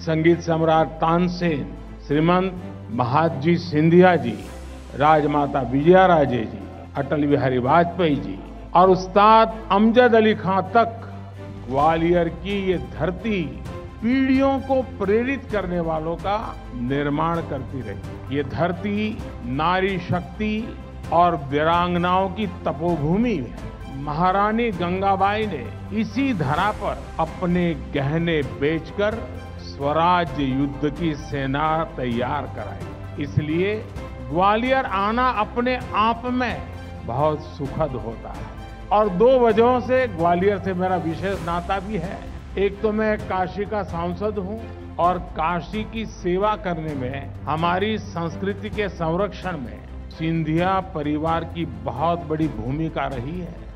संगीत सम्राट तानसेन, श्रीमंत महादजी सिंधिया जी, राजमाता विजया राजे जी, अटल बिहारी वाजपेयी जी और उस्ताद अमजद अली खां तक ग्वालियर की ये धरती पीढ़ियों को प्रेरित करने वालों का निर्माण करती रही। ये धरती नारी शक्ति और वीरांगनाओं की तपोभूमि है। महारानी गंगाबाई ने इसी धरा पर अपने गहने बेचकर स्वराज युद्ध की सेना तैयार कराई। इसलिए ग्वालियर आना अपने आप में बहुत सुखद होता है। और दो वजहों से ग्वालियर से मेरा विशेष नाता भी है। एक तो मैं काशी का सांसद हूं और काशी की सेवा करने में, हमारी संस्कृति के संरक्षण में सिंधिया परिवार की बहुत बड़ी भूमिका रही है।